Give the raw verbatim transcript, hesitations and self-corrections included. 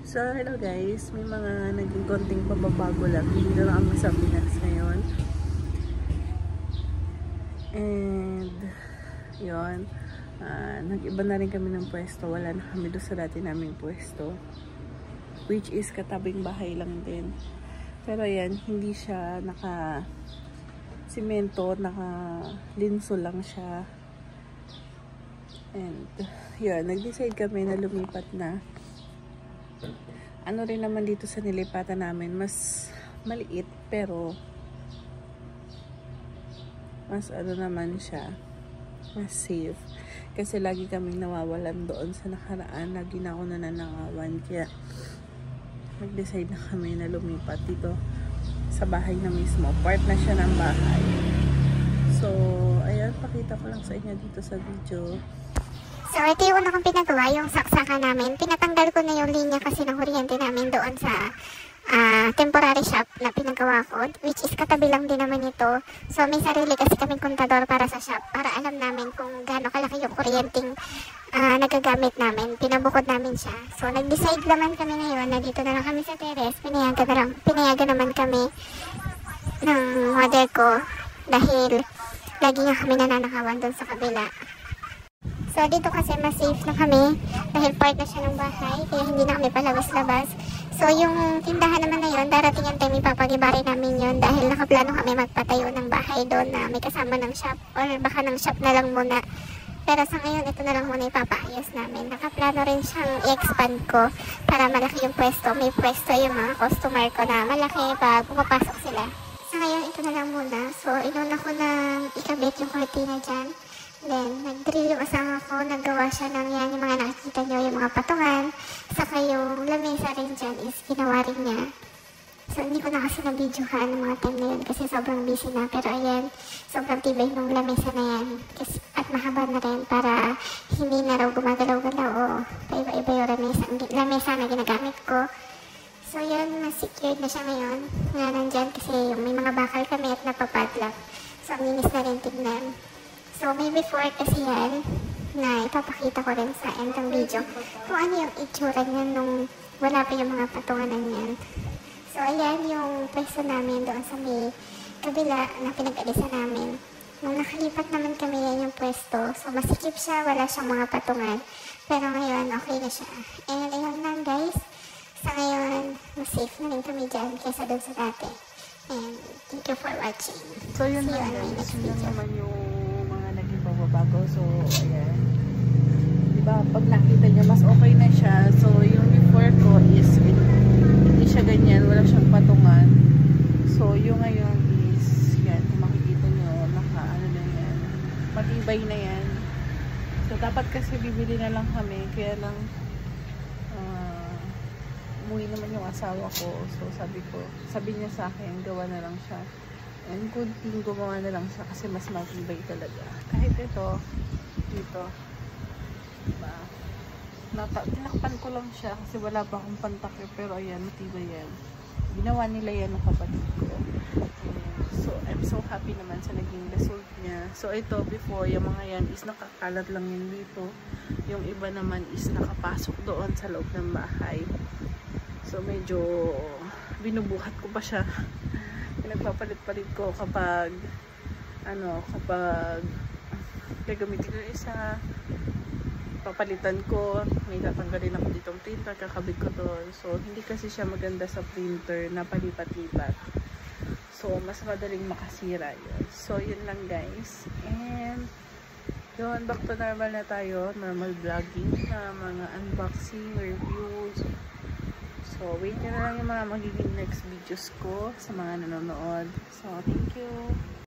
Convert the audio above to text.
So, hello guys. May mga naging konting pababago lang. Hindi na lang kami sa Pinas ngayon. And, yun. Uh, nag-iba na rin kami ng pwesto. Wala na kami doon sa dati naming pwesto. Which is katabing bahay lang din. Pero yan, hindi siya naka simento, naka linso lang siya. And, yun. Nag-decide kami na lumipat na. Ano rin naman dito sa nilipatan namin, mas maliit pero mas ano naman siya, mas safe. Kasi lagi kaming nawawalan doon sa nakaraan, lagi na ako nananangawan. Kaya nag-decide na kami na lumipat dito sa bahay na mismo. Part na siya ng bahay. So, ayan, pakita ko lang sa inyo dito sa video. So, ito yung una kong pinagawa, yung saksakan namin. Pinatanggal ko na yung linya kasi ng kuryente namin doon sa uh, temporary shop na pinagawa ko, which is katabi lang din naman ito. So, may sarili kasi kaming kontador para sa shop, para alam namin kung gaano kalaki yung kuryenteng uh, nagagamit namin. Pinabukod namin siya. So, nag-decide naman kami ngayon na dito na lang kami sa terrace. Pinayagan, na lang, pinayagan naman kami ng mother ko dahil lagi nga kami nananakawan doon sa kabila. So, dito kasi mas safe na kami dahil part na siya ng bahay, kaya hindi na kami palabas-labas. So, yung tindahan naman na yun, darating yung time ipapagibarin namin yun dahil nakaplano kami magpatayo ng bahay doon na may kasama ng shop or baka ng shop na lang muna. Pero sa ngayon, ito na lang muna ipapaayos namin. Nakaplano rin siyang i-expand ko para malaki yung pwesto. May pwesto yung mga customer ko na malaki pag pumapasok sila. Sa ngayon, ito na lang muna. So, inuna ko na ikabit yung cortina dyan. Then, nag-drill yung asawa ko, naggawa siya ng yan, yung mga nakikita nyo, yung mga patungan. Saka yung lamesa rin dyan is ginawa rin niya. So, hindi ko na kasi na-videohan ng mga time na yun kasi sobrang busy na. Pero ayan, sobrang tibay ng lamesa na yan. Kasi, at mahaba na rin para hindi na raw gumagalaw-galaw o paiba-iba yung lamesa, lamesa na ginagamit ko. So, yun, mas-secured na siya ngayon. Nga nandyan kasi yung may mga bakal kami at napapadlock. So, ang linis na rin tignan. So, may before kasi yan na ipapakita ko rin sa end ng video kung ano yung itsura niya nung wala pa yung mga patunganan yan. So, ayan yung pwesto namin doon sa may kabila na pinag-alisan namin. Nung nakalipat naman kami yan yung pwesto, so masikip siya, wala siyang mga patungan. Pero ngayon, okay na siya. And ayun lang guys, sa ngayon, mas safe na rin kami dyan kaysa doon sa dati. And thank you for watching. So, yun lang guys, yun lang naman yung bago. So, ayan. Diba, pag nakita niya, mas okay na siya. So, yung before ko is, hindi siya ganyan. Wala siyang patungan. So, yung ngayon is, yan, kung makikita nyo, naka, ano na yan, matibay na yan. So, dapat kasi bibili na lang kami. Kaya lang, uh, umuwi naman yung asawa ko. So, sabi ko, sabi niya sa akin, gawa na lang siya. And kunting gumawa na lang siya kasi mas matibay talaga. Kahit ito, dito, diba? Nata tinakpan ko lang siya kasi wala pa akong pantakip. Pero ayan, matibay yan. Ginawa nila yan ng kapatid ko. And so, I'm so happy naman sa naging result niya. So, ito, before, yung mga yan is nakakalat lang yun dito. Yung iba naman is nakapasok doon sa loob ng bahay. So, medyo binubuhat ko pa siya. Nagpapalit-palit ko kapag ano, kapag gagamitin ko isa, papalitan ko, may tatanggalin ako ditong printer, kakabit ko doon. So, hindi kasi siya maganda sa printer na palipat-lipat. So, mas madaling makasira yun. So, yun lang guys. And, yun, back to normal na tayo. Normal vlogging na mga unboxing, reviews. So, wait nyo na lang yung mga magiging next videos ko sa mga nanonood. So, thank you!